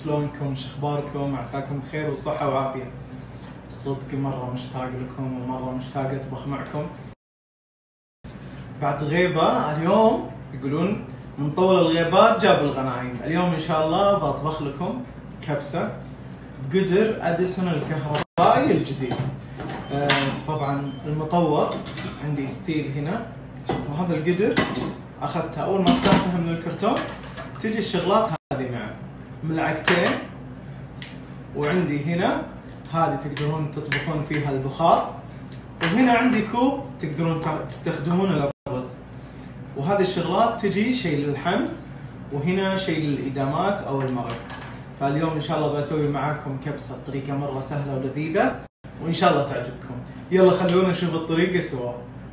شلونكم؟ شخباركم؟ عساكم بخير وصحة وعافية. صدق مرة مشتاق لكم ومرة مشتاق أطبخ معكم بعد غيبة. اليوم يقولون من طول الغيبات جاب الغنايم. اليوم إن شاء الله بطبخ لكم كبسة بقدر أديسون الكهربائي الجديد. طبعا المطور عندي ستيل هنا. شوفوا هذا القدر أخذتها أول ما فتحتها من الكرتون تجي الشغلات هذه معه، ملعقتين، وعندي هنا هذه تقدرون تطبخون فيها البخار، وهنا عندي كوب تقدرون تستخدمون الرز، وهذه الشغلات تجي شيء للحمص وهنا شيء للإدامات أو المرق. فاليوم إن شاء الله بسوي معاكم كبسة بطريقة مرة سهلة ولذيذة وإن شاء الله تعجبكم. يلا خلونا نشوف الطريقة سوا.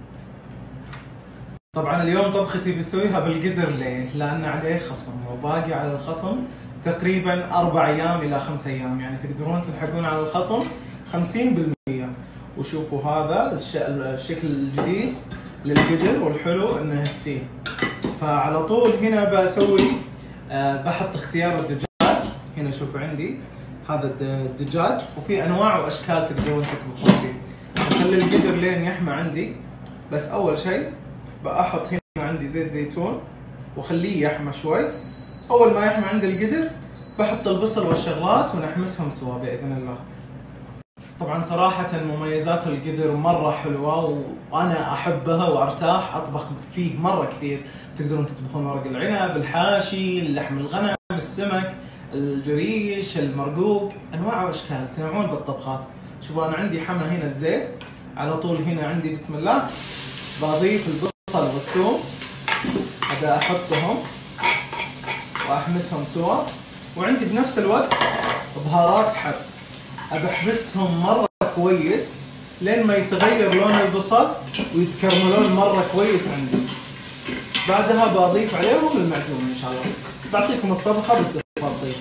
طبعا اليوم طبختي بسويها بالقدر. ليه؟ لأن عليه خصم وباقي على الخصم تقريبا 4 أيام إلى 5 أيام، يعني تقدرون تلحقون على الخصم 50%. وشوفوا هذا الشكل الجديد للقدر، والحلو انه ستيل. فعلى طول هنا بسوي بحط اختيار الدجاج. هنا شوفوا عندي هذا الدجاج، وفي انواع واشكال تقدرون تطبخون فيه. اخلي القدر لين يحمى عندي. بس اول شيء بحط هنا عندي زيت زيتون وخليه يحمى شوي. اول ما يحمى عندي القدر بحط البصل والشغلات ونحمسهم سوا باذن الله. طبعا صراحة مميزات القدر مرة حلوة وأنا أحبها وأرتاح أطبخ فيه مرة كثير. تقدرون تطبخون ورق العنب، الحاشي، لحم الغنم، السمك، الجريش، المرقوق، أنواع وأشكال، تنوعون بالطبخات. شوفوا أنا عندي حمى هنا الزيت على طول. هنا عندي بسم الله بضيف البصل والثوم، أبدأ أحطهم وأحمسهم سوا. وعندي بنفس الوقت بهارات حب، أبحبسهم مرة كويس لين ما يتغير لون البصل ويتكرملون مرة كويس عندي. بعدها بضيف عليهم المعجون إن شاء الله. بعطيكم الطبخة بالتفاصيل.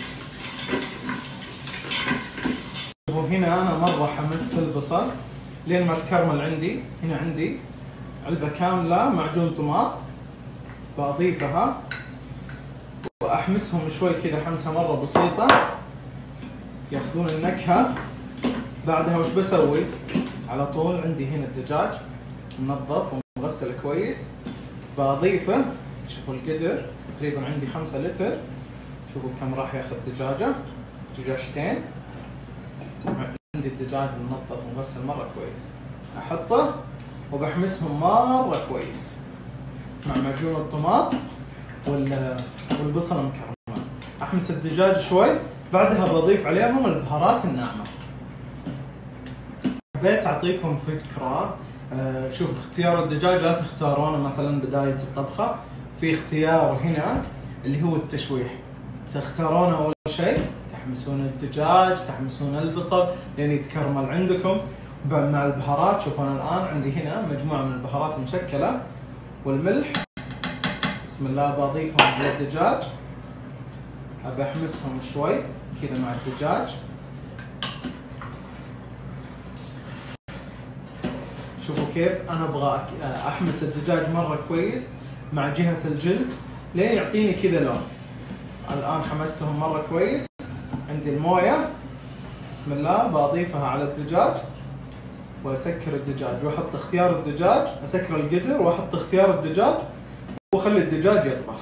شوفوا هنا أنا مرة حمست البصل لين ما تكرمل عندي. هنا عندي علبة كاملة معجون طماط بضيفها وأحمسهم شوي كذا حمسة مرة بسيطة ياخذون النكهة. بعدها وش بسوي؟ على طول عندي هنا الدجاج منظف ومغسل كويس بضيفه. شوفوا القدر تقريبا عندي 5 لتر. شوفوا كم راح ياخذ دجاجتين. عندي الدجاج منظف ومغسل مرة كويس، احطه وبحمسهم مرة كويس مع معجون الطماط والبصل المكرمل. احمس الدجاج شوي، بعدها بضيف عليهم البهارات الناعمة. حبيت أعطيكم فكرة. شوف اختيار الدجاج لا تختارونه مثلا بداية الطبخة. في اختيار هنا اللي هو التشويح، تختارونه أول شيء، تحمسون الدجاج، تحمسون البصل لين يتكرمل عندكم مع البهارات. شوفوا أنا الآن عندي هنا مجموعة من البهارات مشكلة والملح. بسم الله بضيفهم للدجاج، بحمسهم شوي كذا مع الدجاج. شوفوا كيف انا ابغى احمس الدجاج مره كويس مع جهه الجلد لين يعطيني كذا لون. الان حمستهم مره كويس. عندي المويه بسم الله بضيفها على الدجاج واسكر الدجاج واحط اختيار الدجاج. اسكر القدر واحط اختيار الدجاج واخلي الدجاج يطبخ.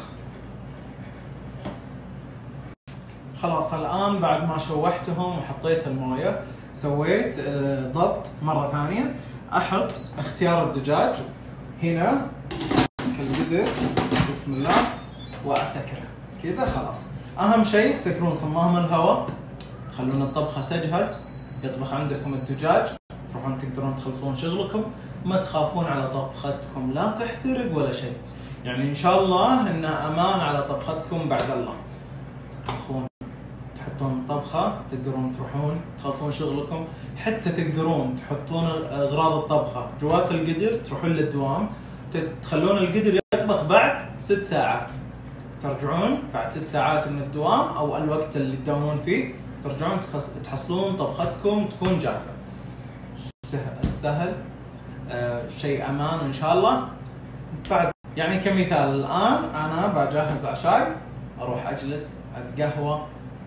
خلاص الآن بعد ما شوحتهم وحطيت الموية سويت ضبط مرة ثانية. أحط اختيار الدجاج هنا، أمسك القدر بسم الله وأسكره كذا. خلاص أهم شيء تسكرون صمام الهواء، تخلون الطبخة تجهز. يطبخ عندكم الدجاج تروحون تقدرون تخلصون شغلكم، ما تخافون على طبختكم لا تحترق ولا شيء. يعني إن شاء الله إنها أمان على طبختكم بعد الله. تطبخون تحطون طبخة تقدرون تروحون تخلصون شغلكم، حتى تقدرون تحطون اغراض الطبخة جوات القدر تروحون للدوام، تخلون القدر يطبخ بعد 6 ساعات. ترجعون بعد 6 ساعات من الدوام او الوقت اللي تداومون فيه، ترجعون تحصلون طبختكم تكون جاهزة. سهل شيء امان ان شاء الله. بعد يعني كمثال الان انا بجهز عشاي، اروح اجلس اتقهوى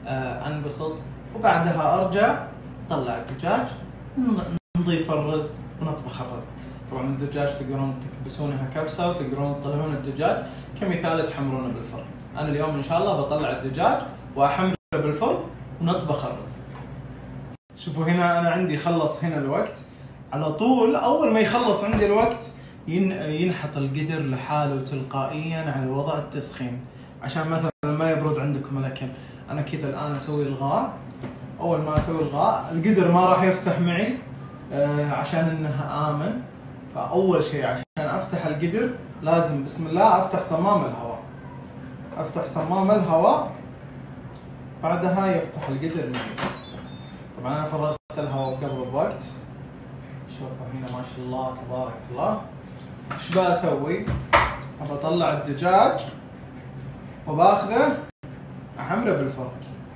انبسط، وبعدها ارجع اطلع الدجاج، نضيف الرز ونطبخ الرز. طبعا الدجاج تقدرون تكبسونها كبسه وتقدرون تطلعون الدجاج كمثال تحمرونه بالفرن. انا اليوم ان شاء الله بطلع الدجاج واحمره بالفرن ونطبخ الرز. شوفوا هنا انا عندي خلص هنا الوقت على طول. اول ما يخلص عندي الوقت ينحط القدر لحاله تلقائيا على وضع التسخين عشان مثلا ما يبرد عندكم الاكل. انا كذا الان اسوي الغاء. اول ما اسوي الغاء القدر ما راح يفتح معي عشان انه امن. فاول شيء عشان افتح القدر لازم بسم الله افتح صمام الهواء. افتح صمام الهواء بعدها يفتح القدر معي. طبعا انا فرغت الهواء قبل بوقت. شوفوا هنا ما شاء الله تبارك الله. ايش بسوي؟ بطلع الدجاج وباخذه احمره بالفرن.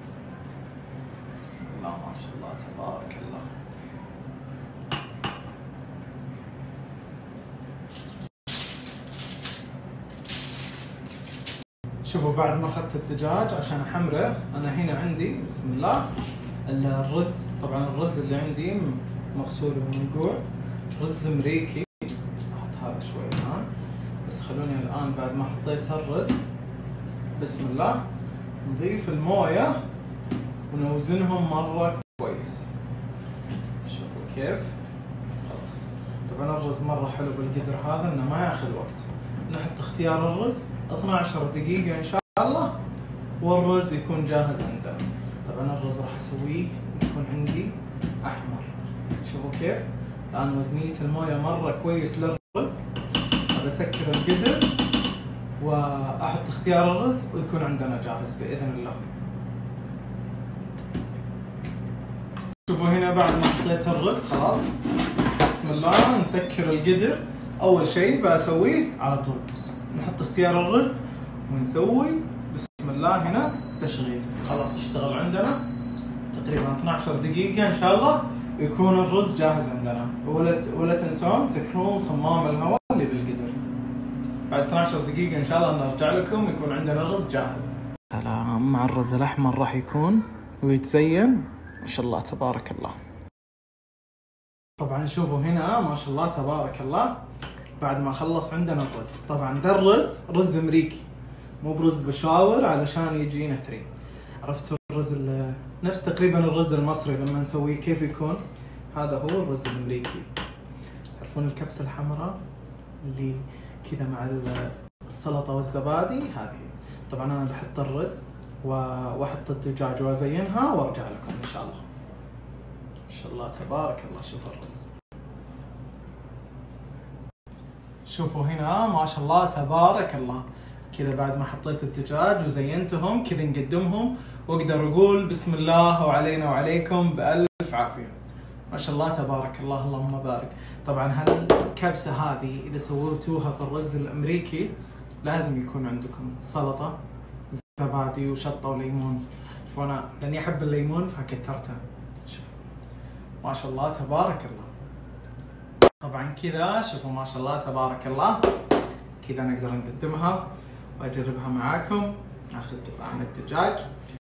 بسم الله ما شاء الله تبارك الله. شوفوا بعد ما اخذت الدجاج عشان احمره انا هنا عندي بسم الله الرز. طبعا الرز اللي عندي مغسول ومنقوع، رز امريكي. احط هذا شوي الان بس. خلوني الان بعد ما حطيت الرز بسم الله نضيف المويه ونوزنهم مره كويس. شوفوا كيف. خلاص طبعا الرز مره حلو بالقدر هذا انه ما ياخذ وقت. نحط اختيار الرز 12 دقيقه ان شاء الله والرز يكون جاهز عندنا. طبعا الرز راح اسويه يكون عندي احمر. شوفوا كيف الان وزنيه المويه مره كويس للرز. بسكر القدر واحط اختيار الرز ويكون عندنا جاهز باذن الله. شوفوا هنا بعد ما حطيت الرز خلاص بسم الله نسكر القدر. اول شيء بسويه على طول نحط اختيار الرز ونسوي بسم الله هنا تشغيل. خلاص اشتغل عندنا تقريبا 12 دقيقة ان شاء الله يكون الرز جاهز عندنا. ولا تنسون تسكرون صمام الهواء اللي بالقدر. بعد 12 دقيقة ان شاء الله نرجع لكم يكون عندنا الرز جاهز. سلام. مع الرز الاحمر راح يكون ويتزين ما شاء الله تبارك الله. طبعا شوفوا هنا ما شاء الله تبارك الله بعد ما خلص عندنا الرز. طبعا ده الرز رز امريكي مو برز بشاور علشان يجينا ثري. عرفتوا الرز نفس تقريبا الرز المصري لما نسويه كيف يكون. هذا هو الرز الامريكي. تعرفون الكبسة الحمراء اللي كذا مع السلطة والزبادي هذه. طبعا انا بحط الرز واحط الدجاج وازينها وارجع لكم ان شاء الله. ما شاء الله تبارك الله. شوفوا الرز. شوفوا هنا ما شاء الله تبارك الله. كذا بعد ما حطيت الدجاج وزينتهم كذا نقدمهم واقدر اقول بسم الله وعلينا وعليكم بألف عافية. ما شاء الله تبارك الله اللهم بارك. طبعا هالكبسة هذه اذا سويتوها بالرز الامريكي لازم يكون عندكم سلطة زبادي وشطة وليمون. شوفوا انا لاني احب الليمون فكترته. شوفوا ما شاء الله تبارك الله. طبعا كذا شوفوا ما شاء الله تبارك الله كذا نقدر نقدمها واجربها معاكم. ناخذ طبعا الدجاج